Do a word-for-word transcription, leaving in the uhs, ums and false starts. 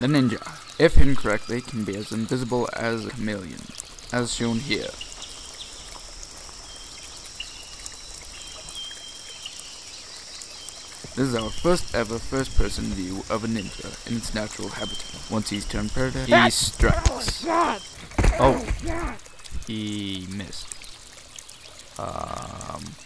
A ninja, if hidden correctly, can be as invisible as a chameleon, as shown here. This is our first ever first person view of a ninja in its natural habitat. Once he's turned predator, he strikes. Oh, he missed. Um...